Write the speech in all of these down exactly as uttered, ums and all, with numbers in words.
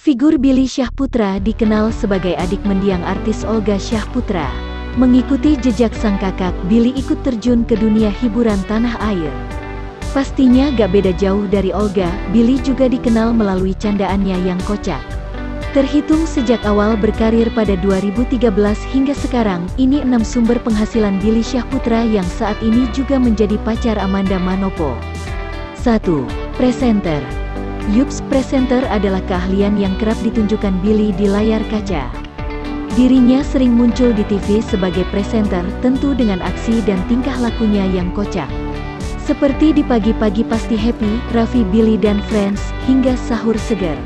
Figur Billy Syahputra dikenal sebagai adik mendiang artis Olga Syahputra. Mengikuti jejak sang kakak, Billy ikut terjun ke dunia hiburan tanah air. Pastinya gak beda jauh dari Olga, Billy juga dikenal melalui candaannya yang kocak. Terhitung sejak awal berkarir pada dua ribu tiga belas hingga sekarang, ini enam sumber penghasilan Billy Syahputra yang saat ini juga menjadi pacar Amanda Manopo. satu. Presenter. Yups, presenter adalah keahlian yang kerap ditunjukkan Billy di layar kaca. Dirinya sering muncul di T V sebagai presenter, tentu dengan aksi dan tingkah lakunya yang kocak. Seperti di Pagi-Pagi Pasti Happy, Raffi, Billy dan Friends, hingga Sahur Seger.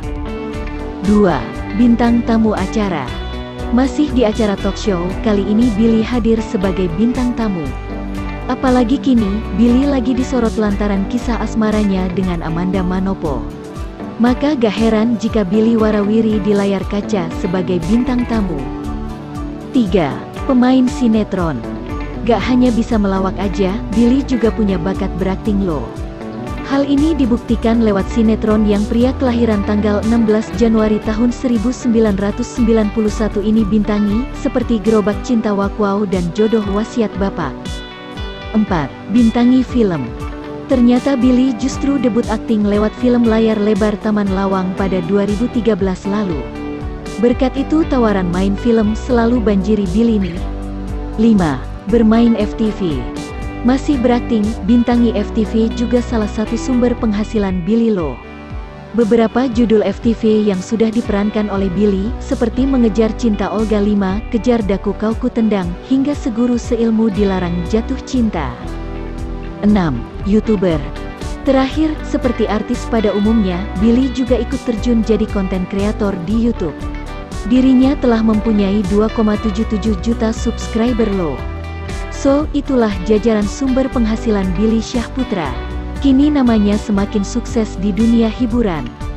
dua. Bintang tamu acara. Masih di acara talk show, kali ini Billy hadir sebagai bintang tamu. Apalagi kini, Billy lagi disorot lantaran kisah asmaranya dengan Amanda Manopo. Maka gak heran jika Billy warawiri di layar kaca sebagai bintang tamu. tiga. Pemain sinetron. Gak hanya bisa melawak aja, Billy juga punya bakat berakting loh. Hal ini dibuktikan lewat sinetron yang pria kelahiran tanggal enam belas Januari tahun seribu sembilan ratus sembilan puluh satu ini bintangi, seperti Gerobak Cinta Wakwau dan Jodoh Wasiat Bapak. empat. Bintangi film. Ternyata Billy justru debut akting lewat film layar lebar Taman Lawang pada dua ribu tiga belas lalu. Berkat itu tawaran main film selalu banjiri Billy nih. lima. Bermain F T V. Masih berakting, bintangi F T V juga salah satu sumber penghasilan Billy loh. Beberapa judul F T V yang sudah diperankan oleh Billy, seperti Mengejar Cinta Olga lima, Kejar Daku Kau Ku Tendang, hingga Seguru Seilmu Dilarang Jatuh Cinta. enam. YouTuber. Terakhir, seperti artis pada umumnya, Billy juga ikut terjun jadi konten kreator di YouTube. Dirinya telah mempunyai dua koma tujuh tujuh juta subscriber loh. So, itulah jajaran sumber penghasilan Billy Syahputra. Kini namanya semakin sukses di dunia hiburan.